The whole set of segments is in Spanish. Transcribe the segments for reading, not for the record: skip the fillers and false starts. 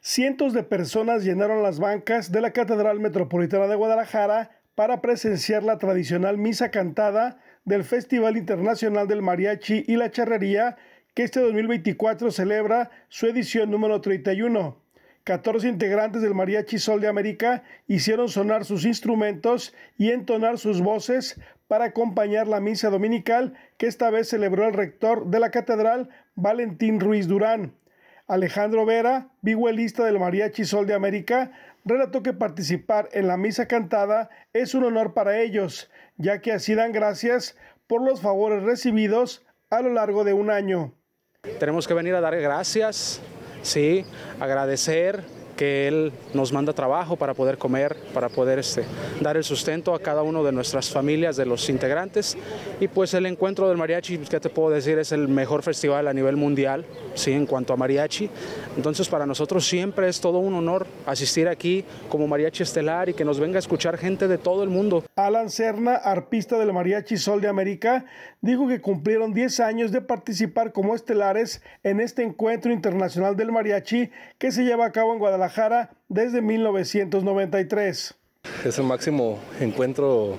Cientos de personas llenaron las bancas de la Catedral Metropolitana de Guadalajara para presenciar la tradicional misa cantada del Festival Internacional del Mariachi y la Charrería, que este 2024 celebra su edición número 31. 14 integrantes del Mariachi Sol de América hicieron sonar sus instrumentos y entonar sus voces para acompañar la misa dominical que esta vez celebró el rector de la catedral, Valentín Ruiz Durán. Alejandro Vera, vihuelista del Mariachi Sol de América, relató que participar en la misa cantada es un honor para ellos, ya que así dan gracias por los favores recibidos a lo largo de un año. Tenemos que venir a dar gracias, sí, agradecer que Él nos manda trabajo para poder comer, para poder dar el sustento a cada uno de nuestras familias, de los integrantes. Y pues el encuentro del mariachi, ¿qué te puedo decir? Es el mejor festival a nivel mundial, sí, en cuanto a mariachi. Entonces para nosotros siempre es todo un honor asistir aquí como mariachi estelar y que nos venga a escuchar gente de todo el mundo. Alan Serna, arpista del Mariachi Sol de América, dijo que cumplieron 10 años de participar como estelares en este encuentro internacional del mariachi que se lleva a cabo en Guadalajara desde 1993. Es el máximo encuentro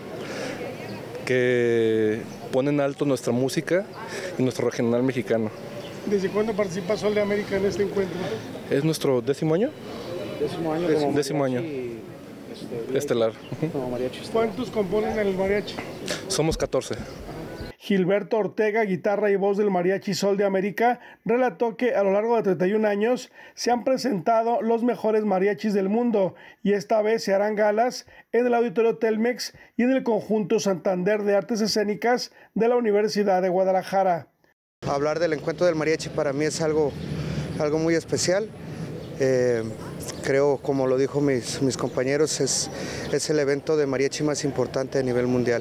que pone en alto nuestra música y nuestro regional mexicano. ¿Desde cuándo participa Sol de América en este encuentro? ¿Es nuestro 10º año? 10º año. Décimo año. Estelar. ¿Cuántos componen el mariachi? Somos 14. Gilberto Ortega, guitarra y voz del Mariachi Sol de América, relató que a lo largo de 31 años se han presentado los mejores mariachis del mundo y esta vez se harán galas en el Auditorio Telmex y en el Conjunto Santander de Artes Escénicas de la Universidad de Guadalajara. Hablar del encuentro del mariachi para mí es algo muy especial. Creo, como lo dijo mis compañeros, es el evento de mariachi más importante a nivel mundial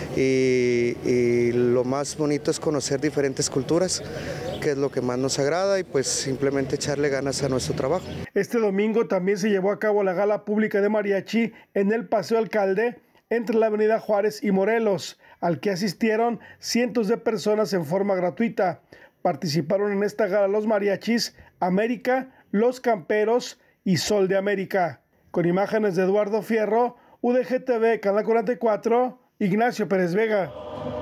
y lo más bonito es conocer diferentes culturas, que es lo que más nos agrada, y pues simplemente echarle ganas a nuestro trabajo. Este domingo también se llevó a cabo la gala pública de mariachi en el Paseo Alcalde, entre la avenida Juárez y Morelos, al que asistieron cientos de personas en forma gratuita. Participaron en esta gala los mariachis América, Los Camperos y Sol de América. Con imágenes de Eduardo Fierro, UDG TV, Canal 44, Ignacio Pérez Vega.